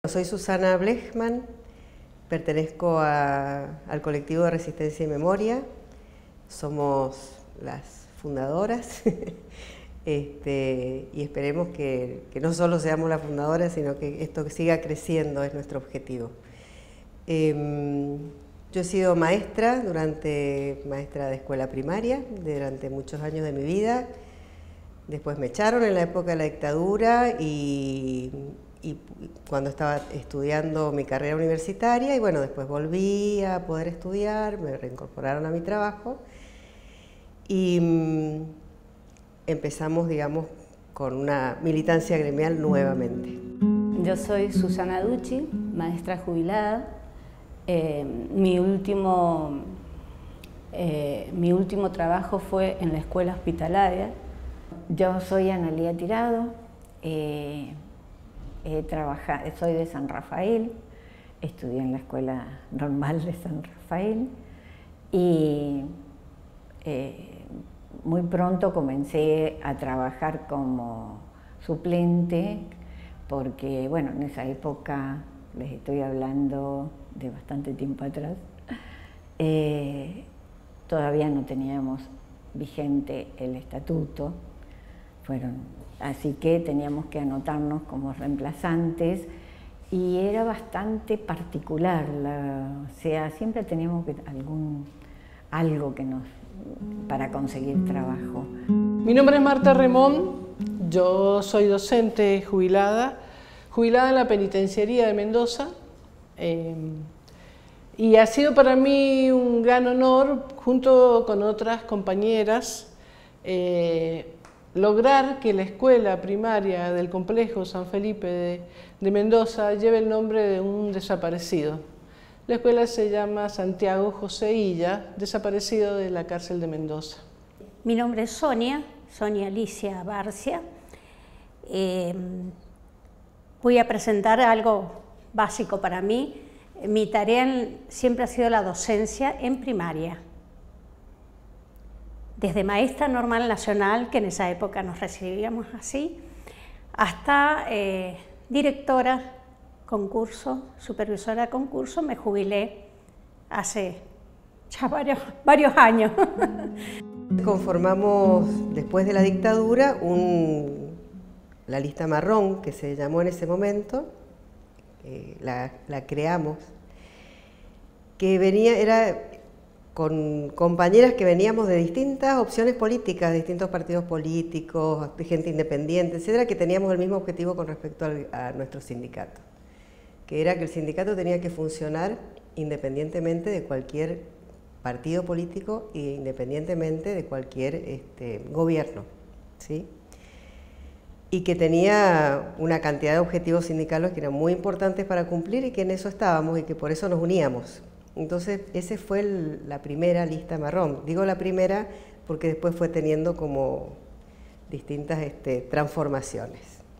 Soy Susana Blechman, pertenezco al colectivo de Resistencia y Memoria, somos las fundadoras y esperemos que no solo seamos las fundadoras, sino que esto siga creciendo, es nuestro objetivo. Yo he sido maestra de escuela primaria durante muchos años de mi vida. Después me echaron en la época de la dictadura y cuando estaba estudiando mi carrera universitaria, y bueno, después volví a poder estudiar, me reincorporaron a mi trabajo y empezamos, digamos, con una militancia gremial nuevamente. Yo soy Susana Ducci, maestra jubilada. Mi último trabajo fue en la escuela hospitalaria. Yo soy Analía Tirado, soy de San Rafael, estudié en la Escuela Normal de San Rafael y muy pronto comencé a trabajar como suplente porque, bueno, en esa época, les estoy hablando de bastante tiempo atrás, todavía no teníamos vigente el estatuto, así que teníamos que anotarnos como reemplazantes y era bastante particular, o sea, siempre teníamos algo para conseguir trabajo. Mi nombre es Marta Remón, yo soy docente jubilada en la penitenciaría de Mendoza, y ha sido para mí un gran honor, junto con otras compañeras, lograr que la escuela primaria del complejo San Felipe de Mendoza lleve el nombre de un desaparecido. La escuela se llama Santiago José Illa, desaparecido de la cárcel de Mendoza. Mi nombre es Sonia Alicia Barcia. Voy a presentar algo básico para mí. Mi tarea siempre ha sido la docencia en primaria. Desde maestra normal nacional, que en esa época nos recibíamos así, hasta directora concurso, supervisora de concurso, me jubilé hace ya varios años. Conformamos, después de la dictadura, la lista marrón, que se llamó en ese momento, la creamos, que era con compañeras que veníamos de distintas opciones políticas, de distintos partidos políticos, de gente independiente, etcétera, que teníamos el mismo objetivo con respecto a nuestro sindicato, que era que el sindicato tenía que funcionar independientemente de cualquier partido político e independientemente de cualquier gobierno, ¿sí? Y que tenía una cantidad de objetivos sindicales que eran muy importantes para cumplir y que en eso estábamos y que por eso nos uníamos. Entonces, esa fue la primera lista marrón. Digo la primera porque después fue teniendo como distintas transformaciones.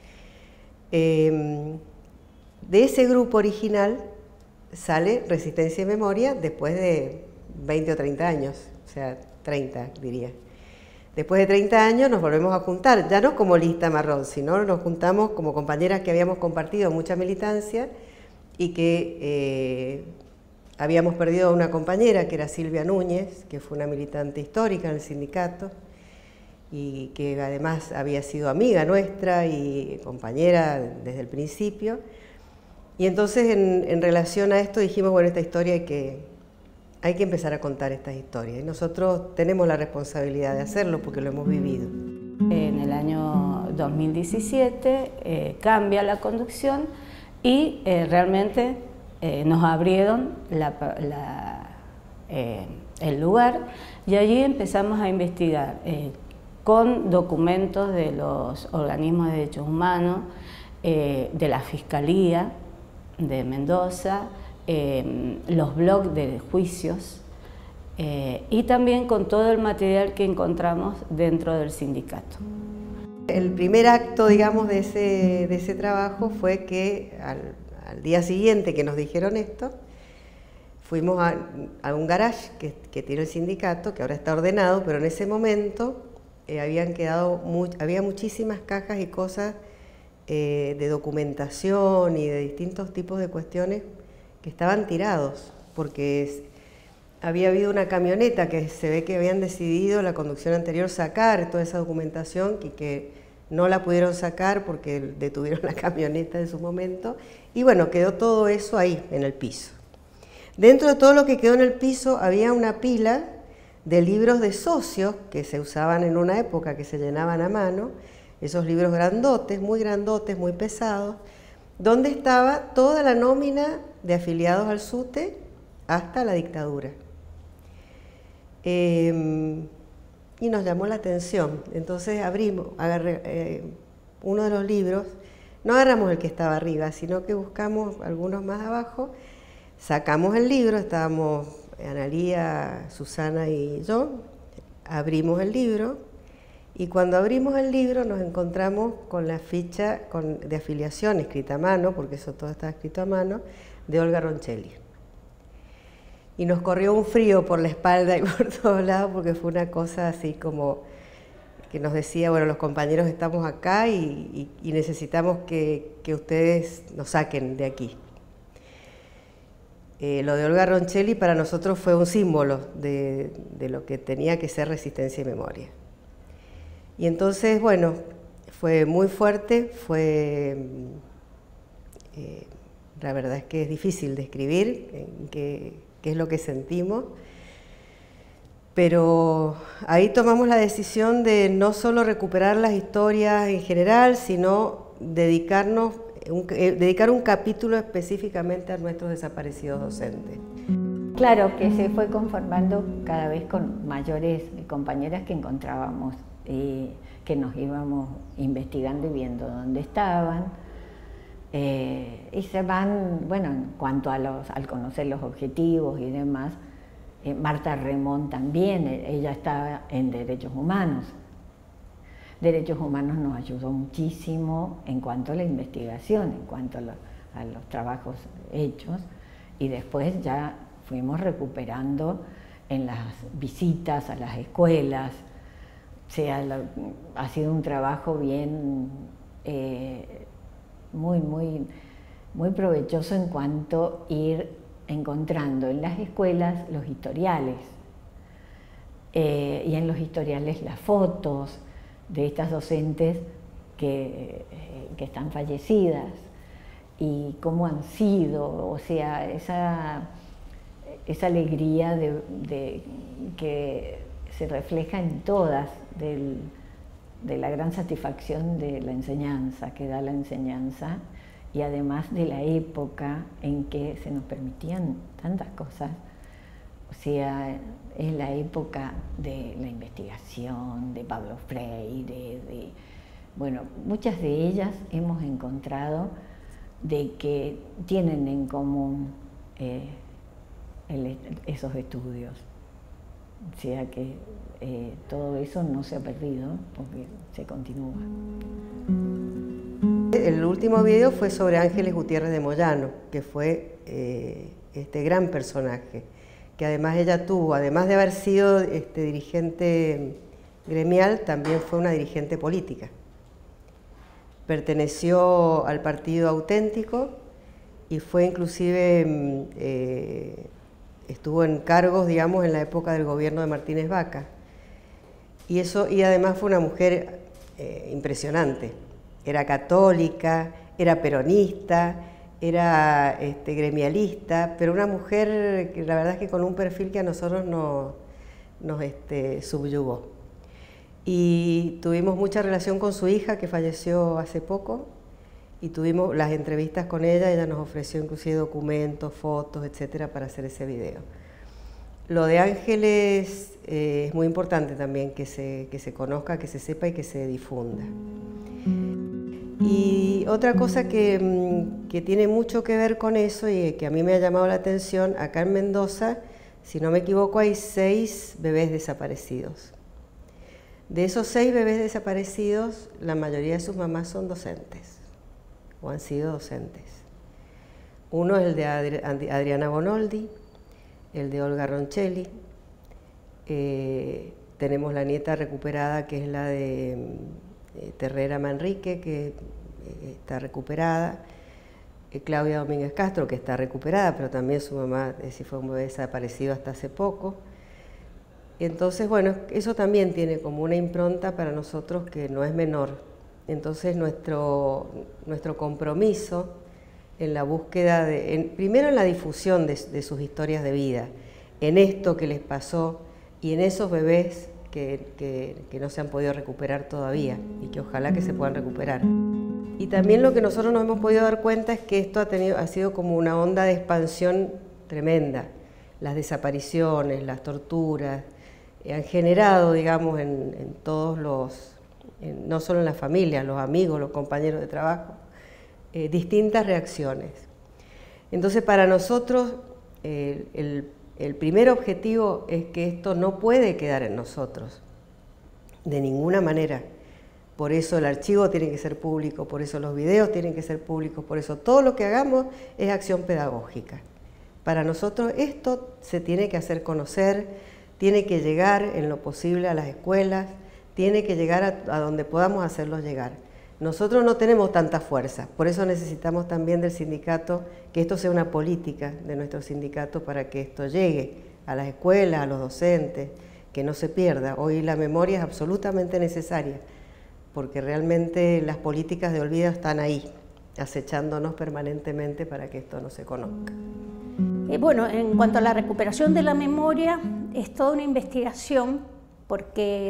De ese grupo original sale Resistencia y Memoria después de 20 o 30 años, o sea, 30 diría. Después de 30 años nos volvemos a juntar, ya no como lista marrón, sino nos juntamos como compañeras que habíamos compartido mucha militancia y que habíamos perdido a una compañera que era Silvia Núñez, que fue una militante histórica en el sindicato y que además había sido amiga nuestra y compañera desde el principio. Y entonces en relación a esto dijimos, bueno, esta historia hay que empezar a contar estas historias y nosotros tenemos la responsabilidad de hacerlo porque lo hemos vivido. En el año 2017 cambia la conducción y realmente nos abrieron el lugar y allí empezamos a investigar con documentos de los organismos de derechos humanos, de la Fiscalía de Mendoza, los blogs de juicios y también con todo el material que encontramos dentro del sindicato. El primer acto, digamos, de ese trabajo fue que al día siguiente que nos dijeron esto, fuimos a un garage que tiene el sindicato, que ahora está ordenado, pero en ese momento había muchísimas cajas y cosas de documentación y de distintos tipos de cuestiones que estaban tirados, porque había habido una camioneta que se ve que habían decidido la conducción anterior sacar toda esa documentación y que no la pudieron sacar porque detuvieron la camioneta en su momento, y bueno, quedó todo eso ahí en el piso. Dentro de todo lo que quedó en el piso había una pila de libros de socios que se usaban en una época, que se llenaban a mano, esos libros grandotes, muy pesados, donde estaba toda la nómina de afiliados al SUTE hasta la dictadura. Y nos llamó la atención, entonces agarré uno de los libros, no agarramos el que estaba arriba, sino que buscamos algunos más abajo, sacamos el libro, estábamos Analía, Susana y yo, abrimos el libro, y cuando abrimos el libro nos encontramos con la ficha de afiliación escrita a mano, porque eso todo estaba escrito a mano, de Olga Roncelli. Y nos corrió un frío por la espalda y por todos lados, porque fue una cosa así como que nos decía, bueno, los compañeros estamos acá y necesitamos que ustedes nos saquen de aquí. Lo de Olga Roncelli para nosotros fue un símbolo de lo que tenía que ser resistencia y memoria. Y entonces, bueno, fue muy fuerte, la verdad es que es difícil describir qué es lo que sentimos, pero ahí tomamos la decisión de no solo recuperar las historias en general, sino dedicar un capítulo específicamente a nuestros desaparecidos docentes. Claro que se fue conformando cada vez con mayores compañeras que encontrábamos, que nos íbamos investigando y viendo dónde estaban. Y se van, bueno, en cuanto al conocer los objetivos y demás, Marta Remón también, ella estaba en Derechos Humanos. Derechos Humanos nos ayudó muchísimo en cuanto a la investigación, en cuanto a los trabajos hechos, y después ya fuimos recuperando en las visitas a las escuelas. O sea, ha sido un trabajo bien, muy provechoso en cuanto a ir encontrando en las escuelas los historiales, y en los historiales las fotos de estas docentes que están fallecidas y cómo han sido, o sea, esa alegría que se refleja en todas de la gran satisfacción de la enseñanza, que da la enseñanza, y además de la época en que se nos permitían tantas cosas. O sea, es la época de la investigación, de Pablo Freire, bueno, muchas de ellas hemos encontrado de que tienen en común esos estudios. O sea que todo eso no se ha perdido porque se continúa. El último video fue sobre Ángeles Gutiérrez de Moyano, que fue este gran personaje, que además ella tuvo, además de haber sido dirigente gremial, también fue una dirigente política. Perteneció al Partido Auténtico y fue inclusive, estuvo en cargos, digamos, en la época del gobierno de Martínez Vaca. Y además fue una mujer impresionante. Era católica, era peronista, era gremialista, pero una mujer que la verdad es que con un perfil que a nosotros nos subyugó. Y tuvimos mucha relación con su hija, que falleció hace poco, y tuvimos las entrevistas con ella nos ofreció inclusive documentos, fotos, etcétera, para hacer ese video. Lo de Ángeles es muy importante también que se conozca, que se sepa y que se difunda. Y otra cosa que tiene mucho que ver con eso y que a mí me ha llamado la atención, acá en Mendoza, si no me equivoco, hay 6 bebés desaparecidos. De esos 6 bebés desaparecidos, la mayoría de sus mamás son docentes o han sido docentes. Uno es el de Adriana Bonoldi, el de Olga Roncelli. Tenemos la nieta recuperada, que es la de Terrera Manrique, que está recuperada. Claudia Domínguez Castro, que está recuperada, pero también su mamá sí fue un bebé desaparecido hasta hace poco. Entonces, bueno, eso también tiene como una impronta para nosotros que no es menor. Entonces, nuestro compromiso en la búsqueda, primero en la difusión de sus historias de vida, en esto que les pasó y en esos bebés que no se han podido recuperar todavía y que ojalá que se puedan recuperar. Y también lo que nosotros nos hemos podido dar cuenta es que esto ha sido como una onda de expansión tremenda. Las desapariciones, las torturas, han generado, digamos, en todos no solo en las familias, los amigos, los compañeros de trabajo, distintas reacciones. Entonces, para nosotros, el primer objetivo es que esto no puede quedar en nosotros, de ninguna manera. Por eso el archivo tiene que ser público, por eso los videos tienen que ser públicos, por eso todo lo que hagamos es acción pedagógica. Para nosotros esto se tiene que hacer conocer, tiene que llegar en lo posible a las escuelas, tiene que llegar a donde podamos hacerlos llegar. Nosotros no tenemos tanta fuerza, por eso necesitamos también del sindicato, que esto sea una política de nuestro sindicato para que esto llegue a las escuelas, a los docentes, que no se pierda. Hoy la memoria es absolutamente necesaria, porque realmente las políticas de olvido están ahí, acechándonos permanentemente para que esto no se conozca. Bueno, en cuanto a la recuperación de la memoria, es toda una investigación, porque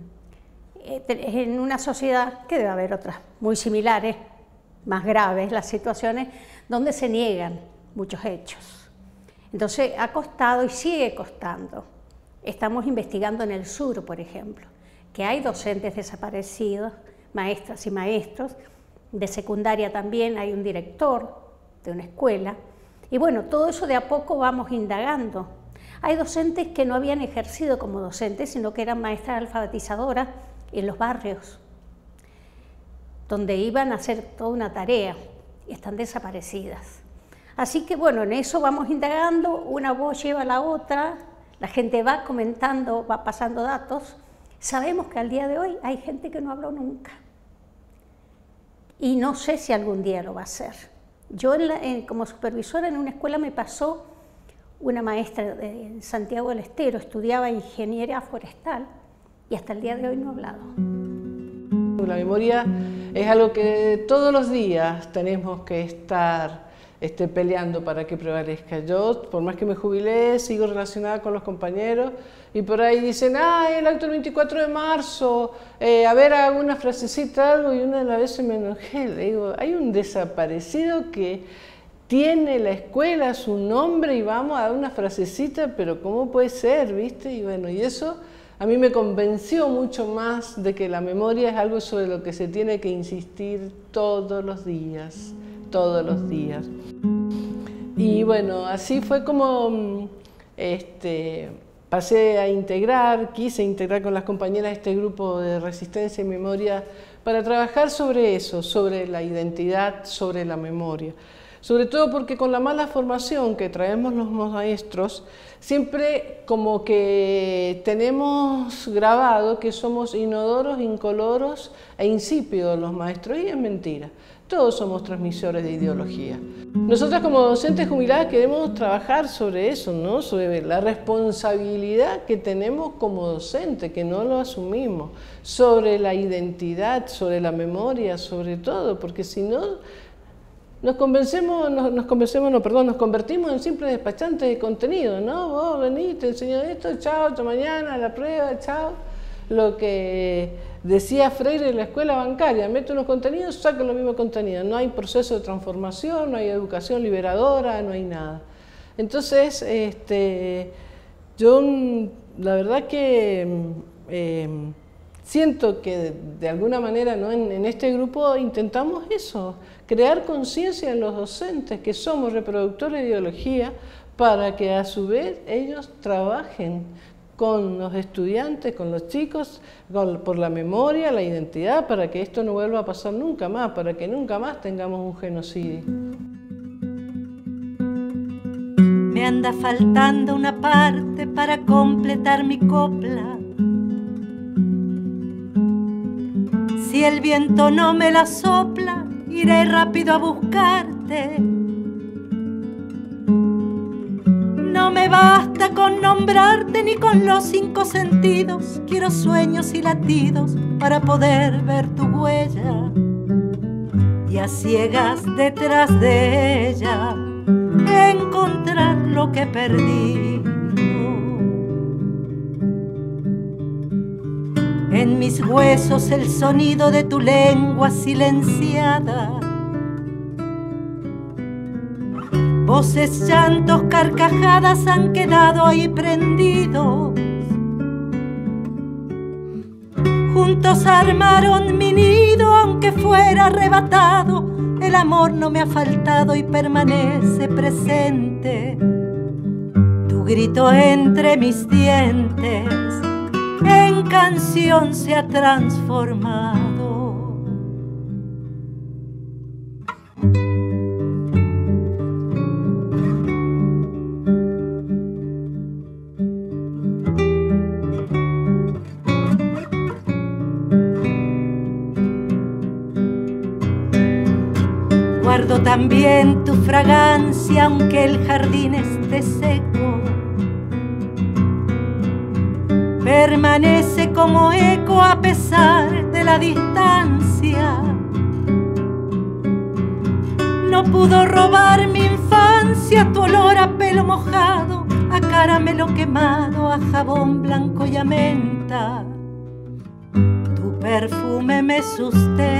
en una sociedad que debe haber otras muy similares, más graves las situaciones, donde se niegan muchos hechos. Entonces ha costado y sigue costando. Estamos investigando en el sur, por ejemplo, que hay docentes desaparecidos, maestras y maestros, de secundaria también hay un director de una escuela, y bueno, todo eso de a poco vamos indagando. Hay docentes que no habían ejercido como docentes, sino que eran maestras alfabetizadoras en los barrios, donde iban a hacer toda una tarea, y están desaparecidas. Así que bueno, en eso vamos indagando, una voz lleva a la otra, la gente va comentando, va pasando datos. Sabemos que al día de hoy hay gente que no habló nunca, y no sé si algún día lo va a hacer. Yo como supervisora en una escuela me pasó una maestra de Santiago del Estero, estudiaba ingeniería forestal y hasta el día de hoy no ha hablado. La memoria es algo que todos los días tenemos que estar peleando para que prevalezca. Yo, por más que me jubilé, sigo relacionada con los compañeros y por ahí dicen, el acto del 24 de marzo, a ver, hago una frasecita, algo, y una de las veces me enojé, le digo, hay un desaparecido que tiene la escuela su nombre y vamos a dar una frasecita, pero ¿cómo puede ser, viste? Y bueno, y eso a mí me convenció mucho más de que la memoria es algo sobre lo que se tiene que insistir todos los días, todos los días. Y bueno, así fue como pasé a quise integrar con las compañeras este grupo de resistencia y memoria para trabajar sobre eso, sobre la identidad, sobre la memoria. Sobre todo porque con la mala formación que traemos los maestros, siempre como que tenemos grabado que somos inodoros, incoloros e insípidos los maestros, y es mentira. Todos somos transmisores de ideología. Nosotras como docentes jubiladas queremos trabajar sobre eso, ¿no? Sobre la responsabilidad que tenemos como docentes, que no lo asumimos, sobre la identidad, sobre la memoria, sobre todo, porque si no nos convertimos en simples despachantes de contenido, ¿no? Vos venís, te enseño esto, chao, hasta mañana, la prueba, chao. Lo que decía Freire en la escuela bancaria, mete unos contenidos, saca los mismos contenidos. No hay proceso de transformación, no hay educación liberadora, no hay nada. Entonces, yo la verdad que siento que de alguna manera, ¿no? en este grupo intentamos eso, crear conciencia en los docentes que somos reproductores de ideología para que a su vez ellos trabajen con los estudiantes, con los chicos, por la memoria, la identidad, para que esto no vuelva a pasar nunca más, para que nunca más tengamos un genocidio. Me anda faltando una parte para completar mi copla. Si el viento no me la sopla iré rápido a buscarte. No me basta con nombrarte ni con los 5 sentidos, quiero sueños y latidos para poder ver tu huella y a ciegas detrás de ella encontrar lo que perdí. En mis huesos el sonido de tu lengua silenciada, voces, llantos, carcajadas han quedado ahí prendidos. Juntos armaron mi nido, aunque fuera arrebatado, el amor no me ha faltado y permanece presente. Tu grito entre mis dientes en canción se ha transformado. Guardo también tu fragancia aunque el jardín esté seco. Permanece como eco a pesar de la distancia. No pudo robar mi infancia tu olor a pelo mojado, a caramelo quemado, a jabón blanco y a menta. Tu perfume me sustenta